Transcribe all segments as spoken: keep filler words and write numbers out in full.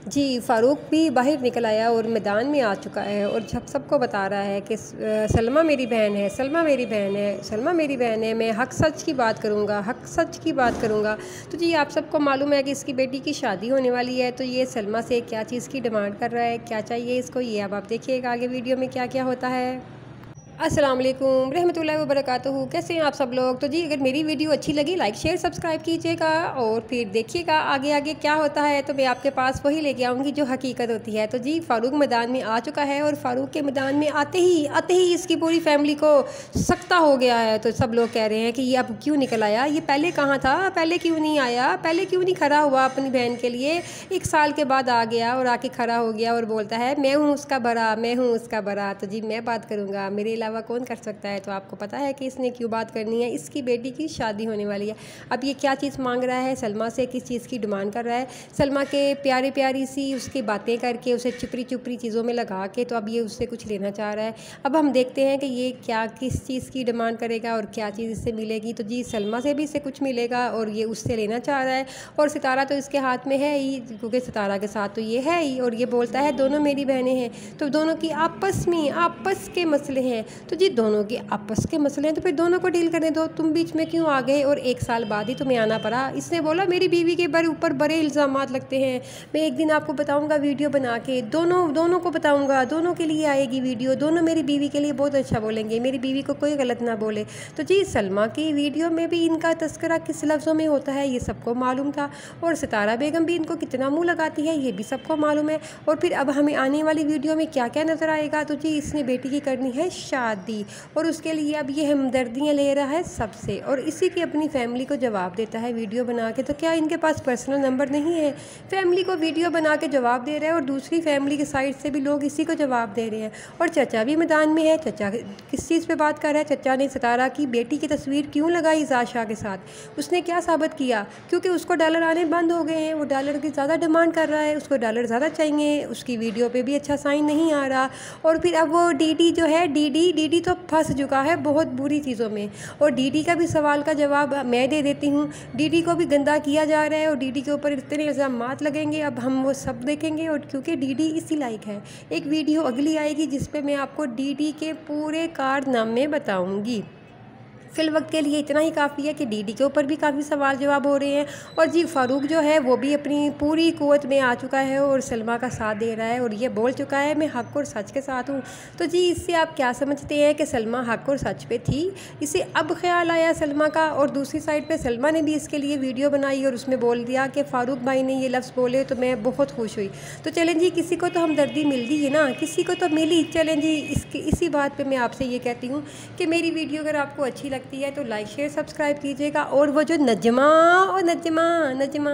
जी फ़ारूक भी बाहर निकल आया और मैदान में आ चुका है और सब सबको बता रहा है कि सलमा मेरी बहन है, सलमा मेरी बहन है, सलमा मेरी बहन है। मैं हक सच की बात करूँगा, हक सच की बात करूँगा। तो जी आप सबको मालूम है कि इसकी बेटी की शादी होने वाली है, तो ये सलमा से क्या चीज़ की डिमांड कर रहा है, क्या चाहिए इसको, ये अब आप देखिएगा आगे वीडियो में क्या क्या होता है। अस्सलाम वालेकुम रहमतुल्लाहि व बरकातुहू। कैसे हैं आप सब लोग। तो जी अगर मेरी वीडियो अच्छी लगी लाइक शेयर सब्सक्राइब कीजिएगा और फिर देखिएगा आगे आगे क्या होता है। तो मैं आपके पास वही लेके आऊँगी जो हकीकत होती है। तो जी फ़ारूक मैदान में आ चुका है और फ़ारूक के मैदान में आते ही आते ही इसकी पूरी फैमिली को सख्ता हो गया है। तो सब लोग कह रहे हैं कि ये अब क्यों निकल आया, ये पहले कहाँ था, पहले क्यों नहीं आया, पहले क्यों नहीं खड़ा हुआ अपनी बहन के लिए। एक साल के बाद आ गया और आके खड़ा हो गया और बोलता है मैं हूँ उसका बड़ा, मैं हूँ उसका बड़ा। तो जी मैं बात करूँगा, मेरे अलावा कौन कर सकता है। तो आपको पता है कि इसने क्यों बात करनी है। इसकी बेटी की शादी होने वाली है। अब ये क्या चीज़ मांग रहा है, सलमा से किस चीज़ की डिमांड कर रहा है। सलमा के प्यारी प्यारी सी उसकी बातें करके उसे चुपरी चुपरी चीज़ों में लगा के तो अब ये उससे कुछ लेना चाह रहा है। अब हम देखते हैं कि ये क्या किस चीज़ की डिमांड करेगा और क्या चीज़ इससे मिलेगी। तो जी सलमा से भी इससे कुछ मिलेगा और ये उससे लेना चाह रहा है। और सितारा तो इसके हाथ में है ही, क्योंकि सितारा के साथ तो ये है ही। और ये बोलता है दोनों मेरी बहनें हैं, तो दोनों की आपस में आपस के मसले हैं। तो जी दोनों के आपस के मसले हैं तो फिर दोनों को डील करने दो, तुम बीच में क्यों आ गए और एक साल बाद ही तुम्हें आना पड़ा। इसने बोला मेरी बीवी के बर ऊपर बड़े इल्ज़ामात लगते हैं, मैं एक दिन आपको बताऊंगा वीडियो बना के, दोनों दोनों को बताऊंगा, दोनों के लिए आएगी वीडियो, दोनों मेरी बीवी के लिए बहुत अच्छा बोलेंगे, मेरी बीवी को कोई गलत ना बोले। तो जी सलमा की वीडियो में भी इनका तस्करा किस लफ्ज़ों में होता है ये सबको मालूम था और सितारा बेगम भी इनको कितना मुँह लगाती है ये भी सबको मालूम है। और फिर अब हमें आने वाली वीडियो में क्या क्या नज़र आएगा। तो जी इसने बेटी की करनी है शादी और उसके लिए अब ये हमदर्दियाँ ले रहा है सबसे और इसी की अपनी फैमिली को जवाब देता है वीडियो बना के। तो क्या इनके पास पर्सनल नंबर नहीं है, फैमिली को वीडियो बना के जवाब दे रहा है और दूसरी फैमिली की साइड से भी लोग इसी को जवाब दे रहे हैं। और चचा भी मैदान में है। चचा किस चीज़ पे बात कर रहा है, चचा ने सितारा की बेटी की तस्वीर क्यों लगाई ज़ाद शाह के साथ, उसने क्या साबित किया, क्योंकि उसको डॉलर आने बंद हो गए हैं, वो डॉलर की ज़्यादा डिमांड कर रहा है, उसको डॉलर ज़्यादा चाहिए, उसकी वीडियो पे भी अच्छा साइन नहीं आ रहा। और फिर अब वो डीडी जो है डीडी डीडी तो फंस चुका है बहुत बुरी चीज़ों में। और डीडी का भी सवाल का जवाब मैं दे देती हूँ। डीडी को भी गंदा किया जा रहा है और डीडी के ऊपर इतने इल्ज़ामात लगेंगे, अब हम वो सब देखेंगे। और क्योंकि डीडी इसी लायक है, एक वीडियो अगली आएगी जिस पे मैं आपको डीडी के पूरे कारनामे बताऊँगी। फिल वक्त के लिए इतना ही काफ़ी है कि डीडी के ऊपर भी काफ़ी सवाल जवाब हो रहे हैं। और जी फ़ारूक जो है वो भी अपनी पूरी क़ुव्वत में आ चुका है और सलमा का साथ दे रहा है और ये बोल चुका है मैं हक़ और सच के साथ हूँ। तो जी इससे आप क्या समझते हैं कि सलमा हक़ और सच पे थी, इसे अब ख्याल आया सलमा का। और दूसरी साइड पे सलमा ने भी इसके लिए वीडियो बनाई और उसमें बोल दिया कि फ़ारूक भाई ने ये लफ्ज़ बोले तो मैं बहुत खुश हुई। तो चलें जी किसी को तो हमदर्दी मिल गई है ना, किसी को तो मिली। चलें जी इसकी इसी बात पर मैं आपसे ये कहती हूँ कि मेरी वीडियो अगर आपको अच्छी लगती है तो लाइक शेयर सब्सक्राइब कीजिएगा। और वो जो नजमा और नजमा नजमा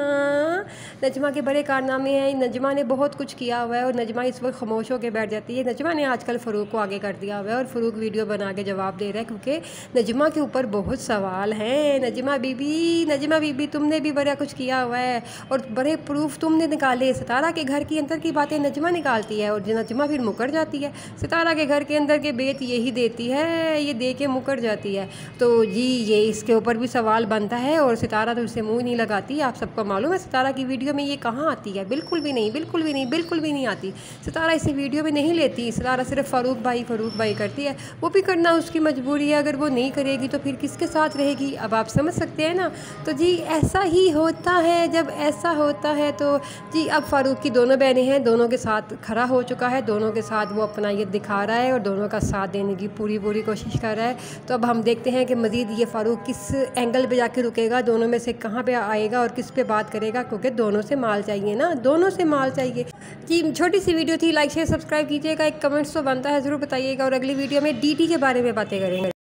नजमा के बड़े कारनामे हैं, नजमा ने बहुत कुछ किया हुआ है और नजमा इस वक्त खामोश होकर बैठ जाती है। नजमा ने आजकल फ़ारूक को आगे कर दिया हुआ है और फ़ारूक वीडियो बना के जवाब दे रहा है क्योंकि नजमा के ऊपर बहुत सवाल हैं। नजमा बीबी नजमा बीबी तुमने भी बड़ा कुछ किया हुआ है और बड़े प्रूफ तुमने निकाले। सितारा के घर के अंदर की बातें नजमा निकालती है और नजमा फिर मुकर जाती है। सितारा के घर के अंदर के बेत यही देती है, ये दे के मुकर जाती है। तो जी ये इसके ऊपर भी सवाल बनता है और सितारा तो इससे मुंह नहीं लगाती। आप सबको मालूम है सितारा की वीडियो में ये कहाँ आती है, बिल्कुल भी नहीं बिल्कुल भी नहीं बिल्कुल भी नहीं आती। सितारा इसे वीडियो में नहीं लेती, सितारा सिर्फ फ़ारूक भाई फ़ारूक भाई करती है। वो भी करना उसकी मजबूरी है, अगर वो नहीं करेगी तो फिर किसके साथ रहेगी, अब आप समझ सकते हैं ना। तो जी ऐसा ही होता है, जब ऐसा होता है तो जी अब फ़ारूक की दोनों बहनें हैं, दोनों के साथ खड़ा हो चुका है, दोनों के साथ वो अपना ये दिखा रहा है और दोनों का साथ देने की पूरी पूरी कोशिश कर रहा है। तो अब हम देखते हैं कि मज़ीद ये फ़ारूक किस एंगल पे जाके रुकेगा, दोनों में से कहाँ पे आएगा और किस पे बात करेगा, क्योंकि दोनों से माल चाहिए ना, दोनों से माल चाहिए। जी छोटी सी वीडियो थी, लाइक शेयर सब्सक्राइब कीजिएगा, एक कमेंट्स तो बनता है ज़रूर बताइएगा और अगली वीडियो में डीडी के बारे में बातें करेंगे।